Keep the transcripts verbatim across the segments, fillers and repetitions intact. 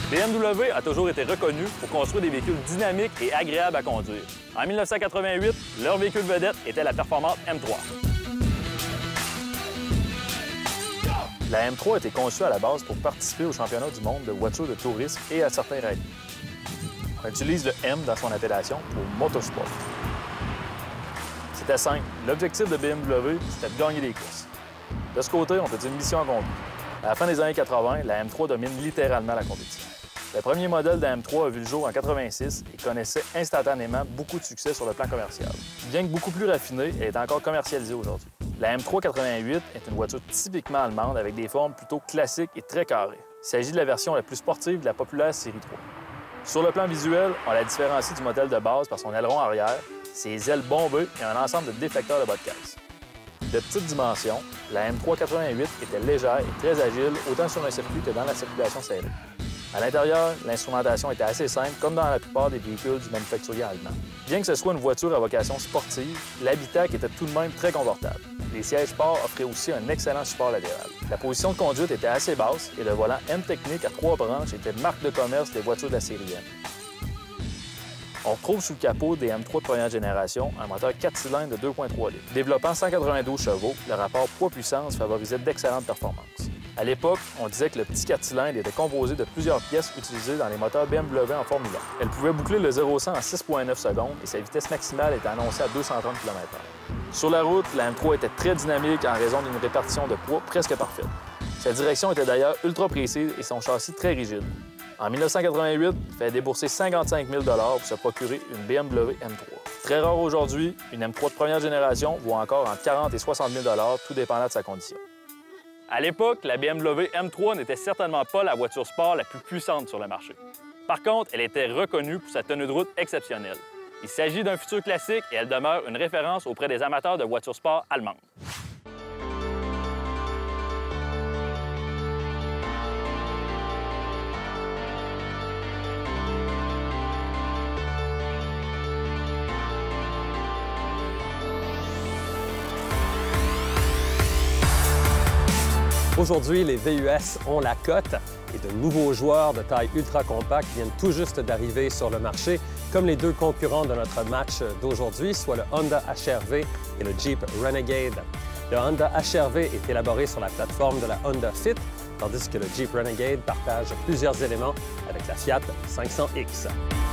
B M W a toujours été reconnu pour construire des véhicules dynamiques et agréables à conduire. En mille neuf cent quatre-vingt-huit, leur véhicule vedette était la performante M trois. La M trois a été conçue à la base pour participer au championnat du monde de voitures de tourisme et à certains rallyes. On utilise le M dans son appellation pour motorsport. C'était simple. L'objectif de B M W, c'était de gagner des courses. De ce côté, on faisait une mission accomplie. À la fin des années quatre-vingt, la M trois domine littéralement la compétition. Le premier modèle de la M trois a vu le jour en quatre-vingt-six et connaissait instantanément beaucoup de succès sur le plan commercial. Bien que beaucoup plus raffinée, elle est encore commercialisée aujourd'hui. La M trois quatre-vingt-huit est une voiture typiquement allemande avec des formes plutôt classiques et très carrées. Il s'agit de la version la plus sportive de la populaire série trois. Sur le plan visuel, on la différencie du modèle de base par son aileron arrière, ses ailes bombées et un ensemble de déflecteurs de bas de caisse. De petite dimension, la M trois quatre-vingt-huit était légère et très agile, autant sur un circuit que dans la circulation serrée. À l'intérieur, l'instrumentation était assez simple, comme dans la plupart des véhicules du manufacturier allemand. Bien que ce soit une voiture à vocation sportive, l'habitacle était tout de même très confortable. Les sièges sport offraient aussi un excellent support latéral. La position de conduite était assez basse et le volant M-Technique à trois branches était marque de commerce des voitures de la série M. On retrouve sous le capot des M trois de première génération un moteur quatre cylindres de deux virgule trois litres. Développant cent quatre-vingt-douze chevaux, le rapport poids-puissance favorisait d'excellentes performances. À l'époque, on disait que le petit quatre cylindres était composé de plusieurs pièces utilisées dans les moteurs B M W en Formule un. Elle pouvait boucler le zéro à cent en six virgule neuf secondes et sa vitesse maximale était annoncée à deux cent trente kilomètres heure. Sur la route, la M trois était très dynamique en raison d'une répartition de poids presque parfaite. Sa direction était d'ailleurs ultra précise et son châssis très rigide. En mille neuf cent quatre-vingt-huit, il fallait débourser cinquante-cinq mille dollars pour se procurer une B M W M trois. Très rare aujourd'hui, une M trois de première génération vaut encore entre quarante et soixante mille dollars, tout dépendant de sa condition. À l'époque, la B M W M trois n'était certainement pas la voiture sport la plus puissante sur le marché. Par contre, elle était reconnue pour sa tenue de route exceptionnelle. Il s'agit d'un futur classique et elle demeure une référence auprès des amateurs de voitures sport allemandes. Aujourd'hui, les V U S ont la cote et de nouveaux joueurs de taille ultra compacte viennent tout juste d'arriver sur le marché, comme les deux concurrents de notre match d'aujourd'hui, soit le Honda H R V et le Jeep Renegade. Le Honda H R V est élaboré sur la plateforme de la Honda Fit, tandis que le Jeep Renegade partage plusieurs éléments avec la Fiat cinq cents X.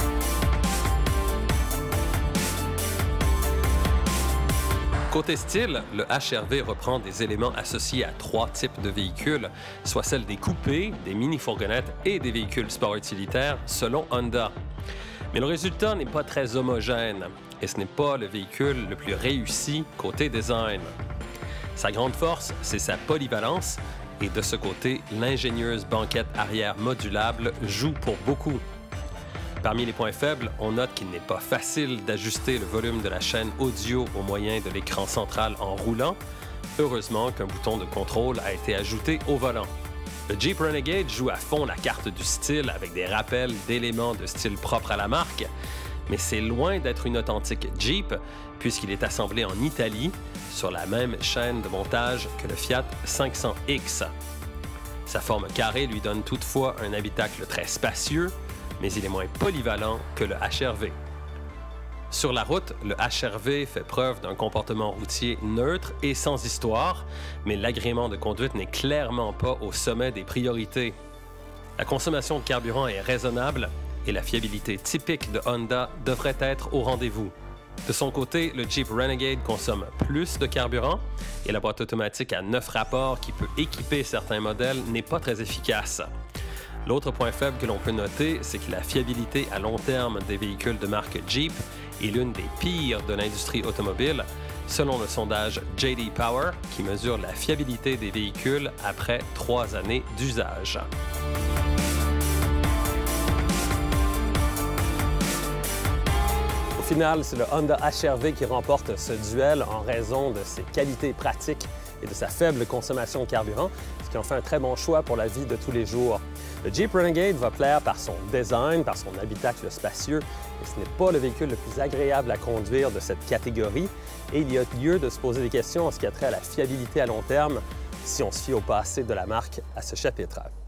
Côté style, le H R V reprend des éléments associés à trois types de véhicules, soit celles des coupés, des mini-fourgonnettes et des véhicules sport utilitaires, selon Honda. Mais le résultat n'est pas très homogène, et ce n'est pas le véhicule le plus réussi côté design. Sa grande force, c'est sa polyvalence, et de ce côté, l'ingénieuse banquette arrière modulable joue pour beaucoup. Parmi les points faibles, on note qu'il n'est pas facile d'ajuster le volume de la chaîne audio au moyen de l'écran central en roulant. Heureusement qu'un bouton de contrôle a été ajouté au volant. Le Jeep Renegade joue à fond la carte du style avec des rappels d'éléments de style propre à la marque, mais c'est loin d'être une authentique Jeep puisqu'il est assemblé en Italie sur la même chaîne de montage que le Fiat cinq cents X. Sa forme carrée lui donne toutefois un habitacle très spacieux, mais il est moins polyvalent que le H R V. Sur la route, le H R V fait preuve d'un comportement routier neutre et sans histoire, mais l'agrément de conduite n'est clairement pas au sommet des priorités. La consommation de carburant est raisonnable et la fiabilité typique de Honda devrait être au rendez-vous. De son côté, le Jeep Renegade consomme plus de carburant et la boîte automatique à neuf rapports qui peut équiper certains modèles n'est pas très efficace. L'autre point faible que l'on peut noter, c'est que la fiabilité à long terme des véhicules de marque Jeep est l'une des pires de l'industrie automobile, selon le sondage J D Power, qui mesure la fiabilité des véhicules après trois années d'usage. Au final, c'est le Honda H R V qui remporte ce duel en raison de ses qualités pratiques et de sa faible consommation de carburant, ce qui en fait un très bon choix pour la vie de tous les jours. Le Jeep Renegade va plaire par son design, par son habitacle spacieux, mais ce n'est pas le véhicule le plus agréable à conduire de cette catégorie et il y a lieu de se poser des questions en ce qui a trait à la fiabilité à long terme si on se fie au passé de la marque à ce chapitre.